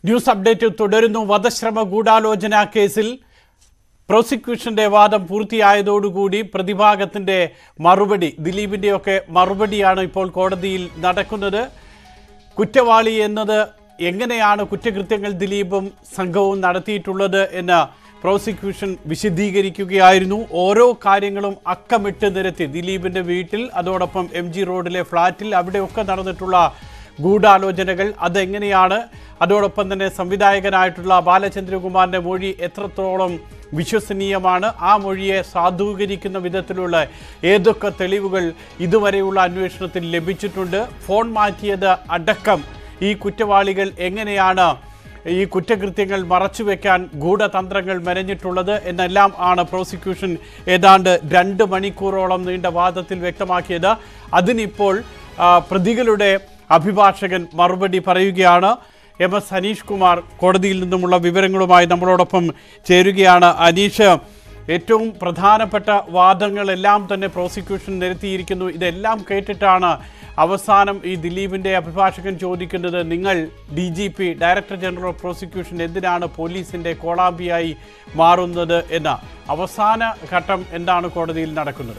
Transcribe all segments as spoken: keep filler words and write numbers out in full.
News update തുടരുന്നു. വധശ്രമ ഗൂഢാലോചന കേസിൽ പ്രോസിക്യൂഷന്റെ വാദം പൂർത്തിയായതോടുകൂടി പ്രതിഭാഗത്തിന്റെ മറുപടി, ദിലീപിന്റെയൊക്കെ മറുപടിയാണ് ഇപ്പോൾ കോടതിയിൽ നടക്കുന്നത്. കുറ്റവാളി എന്നത് എങ്ങനെയാണ് കുറ്റകൃത്യങ്ങൾ ദിലീപും സംഘവും നടത്തിയിട്ടുള്ളത് എന്ന് പ്രോസിക്യൂഷൻ വിശദീകരിക്കുകയായിരുന്നു. ഓരോ കാര്യങ്ങളും അക്കമിട്ട് നിരത്തി ദിലീപിന്റെ വീട്ടിൽ, അതോടൊപ്പം എം ജി റോഡിലെ ഫ്ളാറ്റിൽ, അവിടെയൊക്കെ നടന്നിട്ടുള്ള ഗൂഢാലോചനകൾ അതെങ്ങനെയാണ്, അതോടൊപ്പം തന്നെ സംവിധായകനായിട്ടുള്ള ബാലചന്ദ്രകുമാറിൻ്റെ മൊഴി എത്രത്തോളം വിശ്വസനീയമാണ്, ആ മൊഴിയെ സാധൂകരിക്കുന്ന വിധത്തിലുള്ള ഏതൊക്കെ തെളിവുകൾ ഇതുവരെയുള്ള അന്വേഷണത്തിൽ ലഭിച്ചിട്ടുണ്ട്, ഫോൺ മാറ്റിയത് അടക്കം ഈ കുറ്റവാളികൾ എങ്ങനെയാണ് ഈ കുറ്റകൃത്യങ്ങൾ മറച്ചുവെക്കാൻ ഗൂഢതന്ത്രങ്ങൾ മെനഞ്ഞിട്ടുള്ളത് എന്നെല്ലാം ആണ് പ്രോസിക്യൂഷൻ ഏതാണ്ട് രണ്ട് മണിക്കൂറോളം നീണ്ട വാദത്തിൽ വ്യക്തമാക്കിയത്. അതിനിപ്പോൾ പ്രതികളുടെ അഭിഭാഷകൻ മറുപടി പറയുകയാണ്. എം എസ് അനീഷ് കുമാർ കോടതിയിൽ നിന്നുമുള്ള വിവരങ്ങളുമായി നമ്മളോടൊപ്പം ചേരുകയാണ്. അനീഷ്, ഏറ്റവും പ്രധാനപ്പെട്ട വാദങ്ങളെല്ലാം തന്നെ പ്രോസിക്യൂഷൻ നിരത്തിയിരിക്കുന്നു. ഇതെല്ലാം കേട്ടിട്ടാണ് അവസാനം ഈ ദിലീപിൻ്റെ അഭിഭാഷകൻ ചോദിക്കുന്നത്, നിങ്ങൾ D G P director general of prosecution എന്തിനാണ് പോലീസിൻ്റെ കോളാമ്പിയായി മാറുന്നത് എന്ന അവസാന ഘട്ടം എന്താണ് കോടതിയിൽ നടക്കുന്നത്?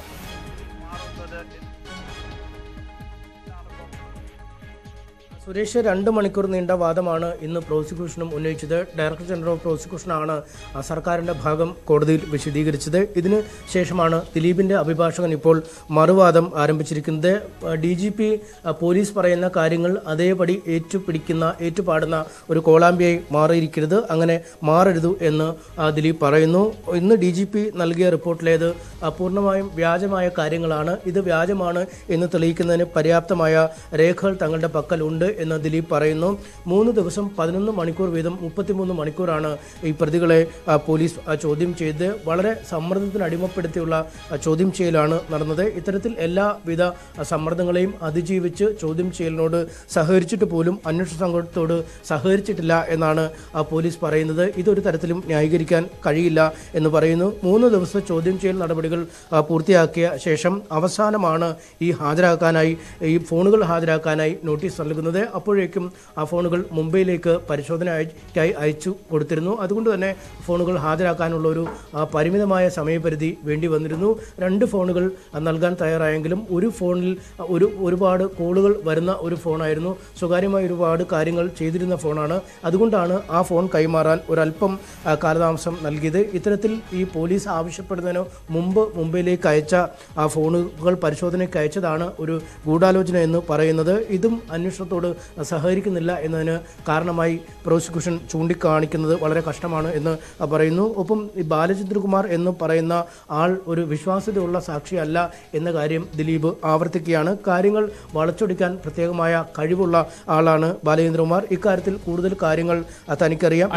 സുരേഷ്, രണ്ട് മണിക്കൂർ നീണ്ട വാദമാണ് ഇന്ന് പ്രോസിക്യൂഷനും ഉന്നയിച്ചത്. ഡയറക്ടർ ജനറൽ ഓഫ് പ്രോസിക്യൂഷനാണ് സർക്കാരിൻ്റെ ഭാഗം കോടതിയിൽ വിശദീകരിച്ചത്. ഇതിന് ശേഷമാണ് ദിലീപിൻ്റെ അഭിഭാഷകൻ ഇപ്പോൾ മറുവാദം ആരംഭിച്ചിരിക്കുന്നത്. ഡി ജി പി പോലീസ് പറയുന്ന കാര്യങ്ങൾ അതേപടി ഏറ്റുപിടിക്കുന്ന ഏറ്റുപാടുന്ന ഒരു കോളാമ്പിയായി മാറിയിരിക്കരുത്, അങ്ങനെ മാറരുത് എന്ന് ദിലീപ് പറയുന്നു. ഇന്ന് ഡി ജി പി നൽകിയ റിപ്പോർട്ടിലേത് പൂർണ്ണമായും വ്യാജമായ കാര്യങ്ങളാണ്. ഇത് വ്യാജമാണ് എന്ന് തെളിയിക്കുന്നതിന് പര്യാപ്തമായ രേഖകൾ തങ്ങളുടെ പക്കലുണ്ട് എന്ന് ദിലീപ് പറയുന്നു. മൂന്ന് ദിവസം പതിനൊന്ന് മണിക്കൂർ വീതം മുപ്പത്തിമൂന്ന് മണിക്കൂറാണ് ഈ പ്രതികളെ പോലീസ് ചോദ്യം ചെയ്ത് വളരെ സമ്മർദ്ദത്തിന് അടിമപ്പെടുത്തിയുള്ള ചോദ്യം ചെയ്യലാണ് നടന്നത്. ഇത്തരത്തിൽ എല്ലാവിധ സമ്മർദ്ദങ്ങളെയും അതിജീവിച്ച് ചോദ്യം ചെയ്യലിനോട് സഹകരിച്ചിട്ട് പോലും അന്വേഷണ സംഘത്തോട് സഹകരിച്ചിട്ടില്ല എന്നാണ് പോലീസ് പറയുന്നത്. ഇതൊരു തരത്തിലും ന്യായീകരിക്കാൻ കഴിയില്ല എന്ന് പറയുന്നു. മൂന്ന് ദിവസത്തെ ചോദ്യം ചെയ്യൽ നടപടികൾ പൂർത്തിയാക്കിയ ശേഷം അവസാനമാണ് ഈ ഹാജരാക്കാനായി ഈ ഫോണുകൾ ഹാജരാക്കാനായി നോട്ടീസ് നൽകുന്നത്. അപ്പോഴേക്കും ആ ഫോണുകൾ മുംബൈയിലേക്ക് പരിശോധനയ്ക്കായി അയച്ചു കൊടുത്തിരുന്നു. അതുകൊണ്ട് തന്നെ ഫോണുകൾ ഹാജരാക്കാനുള്ള ഒരു പരിമിതമായ സമയപരിധി വേണ്ടി വന്നിരുന്നു. രണ്ട് ഫോണുകൾ നൽകാൻ തയ്യാറായെങ്കിലും ഒരു ഫോണിൽ ഒരു ഒരുപാട് കോളുകൾ വരുന്ന ഒരു ഫോണായിരുന്നു. സ്വകാര്യമായ ഒരുപാട് കാര്യങ്ങൾ ചെയ്തിരുന്ന ഫോണാണ്. അതുകൊണ്ടാണ് ആ ഫോൺ കൈമാറാൻ ഒരല്പം കാലതാമസം നൽകിയത്. ഇത്തരത്തിൽ ഈ പോലീസ് ആവശ്യപ്പെടുന്നതിന് മുമ്പ് മുംബൈയിലേക്ക് അയച്ച ആ ഫോണുകൾ പരിശോധനയ്ക്ക് അയച്ചതാണ് ഒരു ഗൂഢാലോചന എന്ന് പറയുന്നത്. ഇതും അന്വേഷണത്തോട് സഹകരിക്കുന്നില്ല എന്നതിന് കാരണമായി പ്രോസിക്യൂഷൻ ചൂണ്ടിക്കാണിക്കുന്നത് വളരെ കഷ്ടമാണ് എന്ന് പറയുന്നു. ഒപ്പം ഈ ബാലചന്ദ്രകുമാർ എന്ന് പറയുന്ന ആൾ ഒരു വിശ്വാസ്യതയുള്ള സാക്ഷിയല്ല എന്ന കാര്യം ദിലീപ് ആവർത്തിക്കുകയാണ്. കാര്യങ്ങൾ വളച്ചൊടിക്കാൻ പ്രത്യേകമായ കഴിവുള്ള ആളാണ് ബാലചന്ദ്രകുമാർ. ഇക്കാര്യത്തിൽ കൂടുതൽ കാര്യങ്ങൾ തനിക്കറിയാം.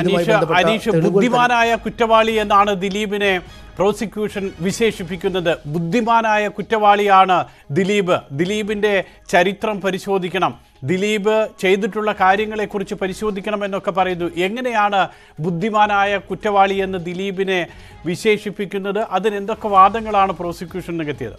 ബുദ്ധിമാനായ കുറ്റവാളി എന്നാണ് ദിലീപിനെ പ്രോസിക്യൂഷൻ വിശേഷിപ്പിക്കുന്നത്. ബുദ്ധിമാനായ കുറ്റവാളിയാണ് ദിലീപ്. ദിലീപിൻ്റെ ചരിത്രം പരിശോധിക്കണം, ദിലീപ് ചെയ്തിട്ടുള്ള കാര്യങ്ങളെക്കുറിച്ച് പരിശോധിക്കണം എന്നൊക്കെ പറയുന്നു. എങ്ങനെയാണ് ബുദ്ധിമാനായ കുറ്റവാളി എന്ന് ദിലീപിനെ വിശേഷിപ്പിക്കുന്നത്? അതിനെന്തൊക്കെ വാദങ്ങളാണ് പ്രോസിക്യൂഷൻ നികത്തിയത്?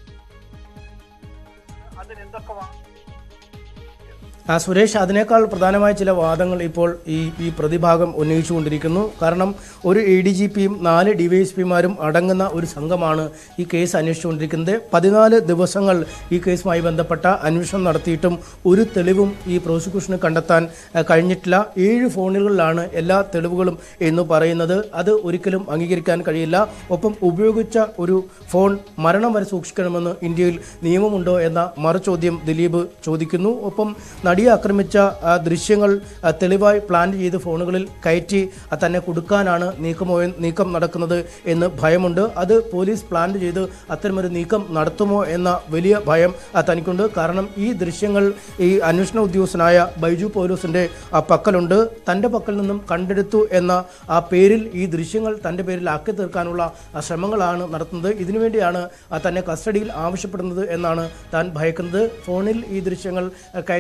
സുരേഷ്, അതിനേക്കാൾ പ്രധാനമായ ചില വാദങ്ങൾ ഇപ്പോൾ ഈ ഈ പ്രതിഭാഗം ഉന്നയിച്ചുകൊണ്ടിരിക്കുന്നു. കാരണം ഒരു എ ഡി ജി പിയും നാല് ഡി വൈ എസ് പിമാരും അടങ്ങുന്ന ഒരു സംഘമാണ് ഈ കേസ് അന്വേഷിച്ചുകൊണ്ടിരിക്കുന്നത്. പതിനാല് ദിവസങ്ങൾ ഈ കേസുമായി ബന്ധപ്പെട്ട അന്വേഷണം നടത്തിയിട്ടും ഒരു തെളിവും ഈ പ്രോസിക്യൂഷന് കണ്ടെത്താൻ കഴിഞ്ഞിട്ടില്ല. ഏഴ് ഫോണുകളിലാണ് എല്ലാ തെളിവുകളും എന്ന് പറയുന്നത്. അത് ഒരിക്കലും അംഗീകരിക്കാൻ കഴിയില്ല. ഒപ്പം ഉപയോഗിച്ച ഒരു ഫോൺ മരണം വരെ സൂക്ഷിക്കണമെന്ന് ഇന്ത്യയിൽ നിയമമുണ്ടോ എന്ന മറുചോദ്യം ദിലീപ് ചോദിക്കുന്നു. ഒപ്പം നടിയെ ആക്രമിച്ച ദൃശ്യങ്ങൾ തെളിവായി പ്ലാൻ ചെയ്ത് ഫോണുകളിൽ കയറ്റി തന്നെ കൊടുക്കാനാണ് നീക്കമോ നീക്കം നടക്കുന്നത് എന്ന് ഭയമുണ്ട്. അത് പോലീസ് പ്ലാൻ ചെയ്ത് അത്തരമൊരു നീക്കം നടത്തുമോ എന്ന വലിയ ഭയം തനിക്കുണ്ട്. കാരണം ഈ ദൃശ്യങ്ങൾ ഈ അന്വേഷണ ഉദ്യോഗസ്ഥനായ ബൈജു പോലീസിൻ്റെ പക്കലുണ്ട്. തൻ്റെ പക്കൽ നിന്നും കണ്ടെടുത്തു എന്ന ആ പേരിൽ ഈ ദൃശ്യങ്ങൾ തൻ്റെ പേരിൽ ആക്കി തീർക്കാനുള്ള ശ്രമങ്ങളാണ് നടത്തുന്നത്. ഇതിനുവേണ്ടിയാണ് തന്നെ കസ്റ്റഡിയിൽ ആവശ്യപ്പെടുന്നത് എന്നാണ് താൻ ഭയക്കുന്നത്. ഫോണിൽ ഈ ദൃശ്യങ്ങൾ കയറ്റാനുള്ള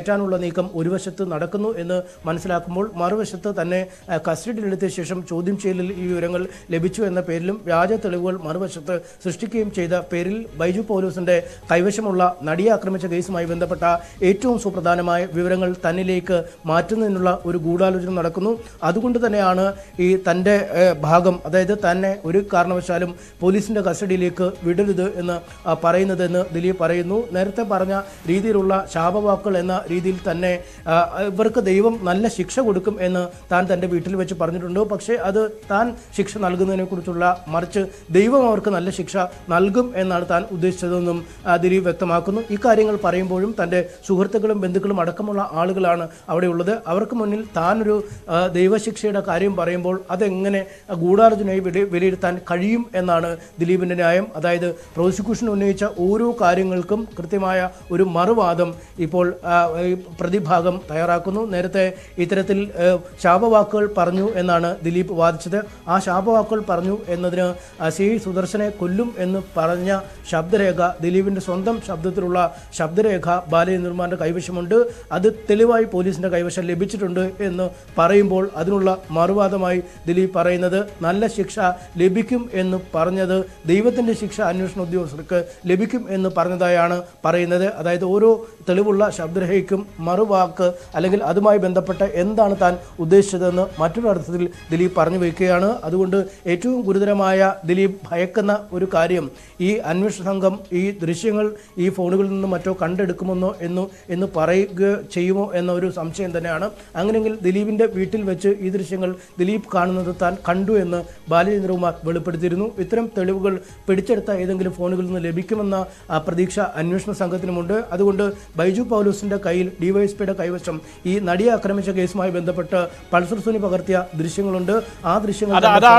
നീക്കം ഒരു വശത്ത് നടക്കുന്നു എന്ന് മനസ്സിലാക്കുമ്പോൾ മറുവശത്ത് തന്നെ കസ്റ്റഡിയിലെടുത്ത ശേഷം ചോദ്യം ചെയ്യലിൽ ഈ വിവരങ്ങൾ ലഭിച്ചു എന്ന പേരിലും വ്യാജ തെളിവുകൾ മറുവശത്ത് സൃഷ്ടിക്കുകയും ചെയ്ത പേരിൽ ബൈജു പൗലോസിന്റെ കൈവശമുള്ള നടിയെ ആക്രമിച്ച കേസുമായി ബന്ധപ്പെട്ട ഏറ്റവും സുപ്രധാനമായ വിവരങ്ങൾ തന്നിലേക്ക് മാറ്റുന്നതിനുള്ള ഒരു ഗൂഢാലോചന നടക്കുന്നു. അതുകൊണ്ട് തന്നെയാണ് ഈ തൻ്റെ ഭാഗം, അതായത് തന്നെ ഒരു കാരണവശാലും പോലീസിന്റെ കസ്റ്റഡിയിലേക്ക് വിടരുത് എന്ന് പറയുന്നതെന്ന് ദിലീപ് പറയുന്നു. നേരത്തെ പറഞ്ഞ രീതിയിലുള്ള ശാപവാക്കുകൾ എന്ന രീതിയിൽ തന്നെ ഇവർക്ക് ദൈവം നല്ല ശിക്ഷ കൊടുക്കും എന്ന് താൻ തൻ്റെ വീട്ടിൽ വെച്ച് പറഞ്ഞിട്ടുണ്ട്. പക്ഷേ അത് താൻ ശിക്ഷ നൽകുന്നതിനെ കുറിച്ചുള്ള മറിച്ച് ദൈവം അവർക്ക് നല്ല ശിക്ഷ നൽകും എന്നാണ് താൻ ഉദ്ദേശിച്ചതെന്നും ദിലീപ് വ്യക്തമാക്കുന്നു. ഇക്കാര്യങ്ങൾ പറയുമ്പോഴും തൻ്റെ സുഹൃത്തുക്കളും ബന്ധുക്കളും അടക്കമുള്ള ആളുകളാണ് അവിടെയുള്ളത്. അവർക്ക് മുന്നിൽ താനൊരു ദൈവശിക്ഷയുടെ കാര്യം പറയുമ്പോൾ അതെങ്ങനെ ഗൂഢാലോചനയായി വിലയിരുത്താൻ കഴിയും എന്നാണ് ദിലീപിൻ്റെ ന്യായം. അതായത് പ്രോസിക്യൂഷൻ ഉന്നയിച്ച ഓരോ കാര്യങ്ങൾക്കും കൃത്യമായ ഒരു മറുവാദം ഇപ്പോൾ പ്രതിഭാഗം തയ്യാറാക്കുന്നു. നേരത്തെ ഇത്തരത്തിൽ ശാപവാക്കുകൾ പറഞ്ഞു എന്നാണ് ദിലീപ് വാദിച്ചത്. ആ ശാപവാക്കുകൾ പറഞ്ഞു എന്നതിന് സി സുദർശനെ കൊല്ലും എന്ന് പറഞ്ഞ ശബ്ദരേഖ, ദിലീപിൻ്റെ സ്വന്തം ശബ്ദത്തിലുള്ള ശബ്ദരേഖ ബാലചന്ദ്രകുമാറിൻ്റെ കൈവശമുണ്ട്. അത് തെളിവായി പോലീസിൻ്റെ കൈവശം ലഭിച്ചിട്ടുണ്ട് എന്ന് പറയുമ്പോൾ അതിനുള്ള മറുവാദമായി ദിലീപ് പറയുന്നത് നല്ല ശിക്ഷ ലഭിക്കും എന്ന് പറഞ്ഞത് ദൈവത്തിൻ്റെ ശിക്ഷ അന്വേഷണ ഉദ്യോഗസ്ഥർക്ക് ലഭിക്കും എന്ന് പറഞ്ഞതായാണ് പറയുന്നത്. അതായത് ഓരോ തെളിവുള്ള ശബ്ദരേഖയ്ക്കും മറുവാക്ക് അല്ലെങ്കിൽ അതുമായി ബന്ധപ്പെട്ട് എന്താണ് താൻ ഉദ്ദേശിച്ചതെന്ന് മറ്റൊരു അർത്ഥത്തിൽ ദിലീപ് പറഞ്ഞു വയ്ക്കുകയാണ്. അതുകൊണ്ട് ഏറ്റവും ഗുരുതരമായ ദിലീപ് ഭയക്കുന്ന ഒരു കാര്യം ഈ അന്വേഷണ സംഘം ഈ ദൃശ്യങ്ങൾ ഈ ഫോണുകളിൽ നിന്നും മറ്റോ കണ്ടെടുക്കുമെന്നോ എന്ന് എന്ന് പറയുക ചെയ്യുമോ എന്ന ഒരു സംശയം തന്നെയാണ്. അങ്ങനെയെങ്കിൽ ദിലീപിൻ്റെ വീട്ടിൽ വെച്ച് ഈ ദൃശ്യങ്ങൾ ദിലീപ് കാണുന്നത് താൻ കണ്ടു എന്ന് ബാലചന്ദ്രകുമാർ വെളിപ്പെടുത്തിയിരുന്നു. ഇത്തരം തെളിവുകൾ പിടിച്ചെടുത്ത ഏതെങ്കിലും ഫോണുകളിൽ നിന്ന് ലഭിക്കുമെന്ന പ്രതീക്ഷ അന്വേഷണ സംഘത്തിനുമുണ്ട്. അതുകൊണ്ട് ബൈജു പൗലോസിന്റെ കയ്യിൽ ഡിവൈഎസ്പിയുടെ കൈവശം ഈ നടിയെ ആക്രമിച്ച കേസുമായി ബന്ധപ്പെട്ട് പൾസർ സുനി പകർത്തിയ ദൃശ്യങ്ങളുണ്ട്. ആ ദൃശ്യങ്ങൾ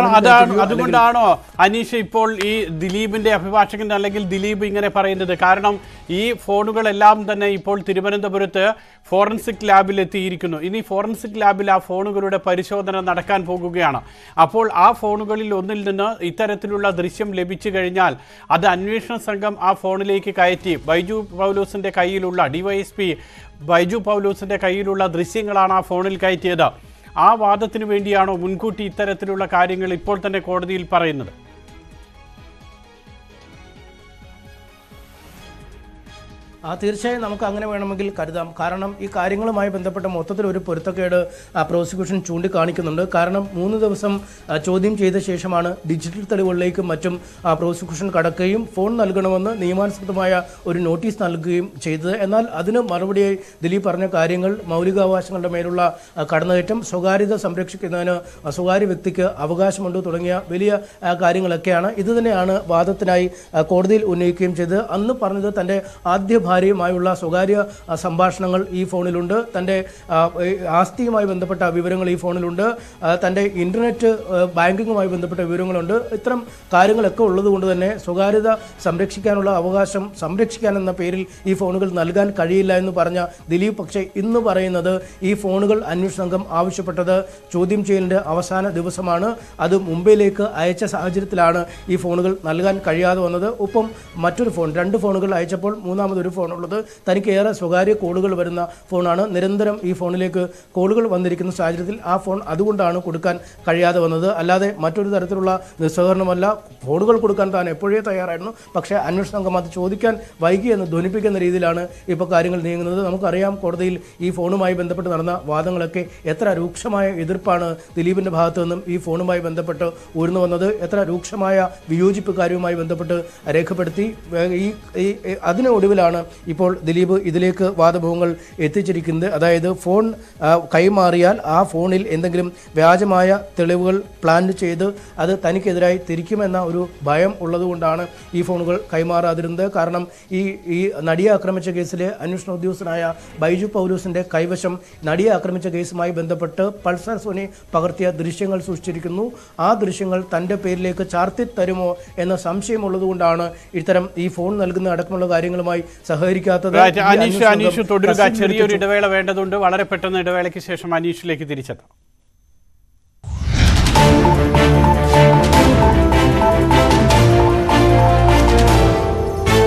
അതുകൊണ്ടാണോ അനീഷ് ഇപ്പോൾ ഈ ദിലീപിന്റെ അഭിഭാഷകൻ അല്ലെങ്കിൽ ദിലീപ് ഇങ്ങനെ പറയുന്നത്? കാരണം ഈ ഫോണുകളെല്ലാം തന്നെ ഇപ്പോൾ തിരുവനന്തപുരത്ത് ഫോറൻസിക് ലാബിൽ എത്തിയിരിക്കുന്നു. ഇനി ഫോറൻസിക് ലാബിൽ ആ ഫോണുകളുടെ പരിശോധന നടക്കാൻ പോകുകയാണ്. അപ്പോൾ ആ ഫോണുകളിൽ ഒന്നിൽ നിന്ന് ഇത്തരത്തിലുള്ള ദൃശ്യം ലഭിച്ചു കഴിഞ്ഞാൽ അത് അന്വേഷണ സംഘം ആ ഫോണിലേക്ക് കയറ്റി ബൈജു പൗലോസിന്റെ കയ്യിലുള്ള ഡിവൈഎസ്പി ബൈജു പൗലോസിന്റെ കയ്യിലുള്ള ദൃശ്യങ്ങളാണ് ആ ഫോണിൽ കയറ്റിയത്. ആ വാദത്തിന് വേണ്ടിയാണോ മുൻകൂട്ടി ഇത്തരത്തിലുള്ള കാര്യങ്ങൾ ഇപ്പോൾ തന്നെ കോടതിയിൽ പറയുന്നത്? ആ തീർച്ചയായും നമുക്ക് അങ്ങനെ വേണമെങ്കിൽ കരുതാം. കാരണം ഈ കാര്യങ്ങളുമായി ബന്ധപ്പെട്ട മൊത്തത്തിൽ ഒരു പൊരുത്തക്കേട് പ്രോസിക്യൂഷൻ ചൂണ്ടിക്കാണിക്കുന്നുണ്ട്. കാരണം മൂന്ന് ദിവസം ചോദ്യം ചെയ്ത ശേഷമാണ് ഡിജിറ്റൽ തെളിവുകളിലേക്കും മറ്റും പ്രോസിക്യൂഷൻ കടക്കുകയും ഫോൺ നൽകണമെന്ന് നിയമാനുസൃതമായ ഒരു നോട്ടീസ് നൽകുകയും ചെയ്തത്. എന്നാൽ അതിന് മറുപടിയായി ദിലീപ് പറഞ്ഞ കാര്യങ്ങൾ മൗലികാവകാശങ്ങളുടെ മേലുള്ള കടന്നുകയറ്റം, സ്വകാര്യത സംരക്ഷിക്കുന്നതിന് സ്വകാര്യ വ്യക്തിക്ക് അവകാശമുണ്ട് തുടങ്ങിയ വലിയ കാര്യങ്ങളൊക്കെയാണ്. ഇത് തന്നെയാണ് വാദത്തിനായി കോടതിയിൽ ഉന്നയിക്കുകയും ചെയ്തത്. അന്ന് പറഞ്ഞത് തൻ്റെ ആദ്യ ഭാര്യയുമായുള്ള സ്വകാര്യ സംഭാഷണങ്ങൾ ഈ ഫോണിലുണ്ട്, തൻ്റെ ആസ്തിയുമായി ബന്ധപ്പെട്ട വിവരങ്ങൾ ഈ ഫോണിലുണ്ട്, തൻ്റെ ഇൻ്റർനെറ്റ് ബാങ്കിങ്ങുമായി ബന്ധപ്പെട്ട വിവരങ്ങളുണ്ട്. ഇത്തരം കാര്യങ്ങളൊക്കെ ഉള്ളതുകൊണ്ട് തന്നെ സ്വകാര്യത സംരക്ഷിക്കാനുള്ള അവകാശം സംരക്ഷിക്കാനെന്ന പേരിൽ ഈ ഫോണുകൾ നൽകാൻ കഴിയില്ല എന്ന് പറഞ്ഞ ദിലീപ് പക്ഷേ ഇന്ന് പറയുന്നത് ഈ ഫോണുകൾ അന്വേഷണ സംഘം ആവശ്യപ്പെട്ടത് ചോദ്യം ചെയ്യലിൻ്റെ അവസാന ദിവസമാണ്. അത് മുംബൈയിലേക്ക് അയച്ച സാഹചര്യത്തിലാണ് ഈ ഫോണുകൾ നൽകാൻ കഴിയാതെ വന്നത്. ഒപ്പം മറ്റൊരു ഫോൺ, രണ്ട് ഫോണുകൾ അയച്ചപ്പോൾ മൂന്നാമതൊരു ഫോൺ ഉള്ളത് തനിക്ക് ഏറെ സ്വകാര്യ കോളുകൾ വരുന്ന ഫോണാണ്. നിരന്തരം ഈ ഫോണിലേക്ക് കോളുകൾ വന്നിരിക്കുന്ന സാഹചര്യത്തിൽ ആ ഫോൺ അതുകൊണ്ടാണ് കൊടുക്കാൻ കഴിയാതെ വന്നത്. അല്ലാതെ മറ്റൊരു തരത്തിലുള്ള നിസ്സഹകരണമല്ല. ഫോണുകൾ കൊടുക്കാൻ താൻ എപ്പോഴേ തയ്യാറായിരുന്നു. പക്ഷേ അന്വേഷണ സംഘം അത് ചോദിക്കാൻ വൈകി എന്ന് ധ്വനിപ്പിക്കുന്ന രീതിയിലാണ് ഇപ്പോൾ കാര്യങ്ങൾ നീങ്ങുന്നത്. നമുക്കറിയാം കോടതിയിൽ ഈ ഫോണുമായി ബന്ധപ്പെട്ട് നടന്ന വാദങ്ങളൊക്കെ എത്ര രൂക്ഷമായ എതിർപ്പാണ് ദിലീപിൻ്റെ ഭാഗത്തു നിന്നും ഈ ഫോണുമായി ബന്ധപ്പെട്ട് ഉയർന്നു വന്നത്. എത്ര രൂക്ഷമായ വിയോജിപ്പ് കാര്യവുമായി ബന്ധപ്പെട്ട് രേഖപ്പെടുത്തി. ഈ അതിന് ഒടുവിലാണ് ഇപ്പോൾ ദിലീപ് ഇതിലേക്ക് വാദമുഖങ്ങൾ എത്തിച്ചിരിക്കുന്നത്. അതായത് ഫോൺ കൈമാറിയാൽ ആ ഫോണിൽ എന്തെങ്കിലും വ്യാജമായ തെളിവുകൾ പ്ലാൻ ചെയ്ത് അത് തനിക്കെതിരായി തിരിക്കുമെന്ന ഒരു ഭയം ഉള്ളതുകൊണ്ടാണ് ഈ ഫോണുകൾ കൈമാറാതിരുന്നത്. കാരണം ഈ ഈ നടിയെ ആക്രമിച്ച കേസിലെ അന്വേഷണ ഉദ്യോഗസ്ഥനായ ബൈജു പൗലോസിന്റെ കൈവശം നടിയെ ആക്രമിച്ച കേസുമായി ബന്ധപ്പെട്ട് പൾസർ സോനി പകർത്തിയ ദൃശ്യങ്ങൾ സൂക്ഷിച്ചിരിക്കുന്നു. ആ ദൃശ്യങ്ങൾ തൻ്റെ പേരിലേക്ക് ചാർത്തി തരുമോ എന്ന സംശയമുള്ളതുകൊണ്ടാണ് ഇത്തരം ഈ ഫോൺ നൽകുന്ന അടക്കമുള്ള കാര്യങ്ങളുമായി സഹകരിക്കാത്തത്. അനീഷ് അനീഷ് തുടരുക. ചെറിയൊരു ഇടവേള വേണ്ടതുണ്ട്. വളരെ പെട്ടെന്ന് ഇടവേളയ്ക്ക് ശേഷം അനീഷിലേക്ക് തിരിച്ചെത്താം.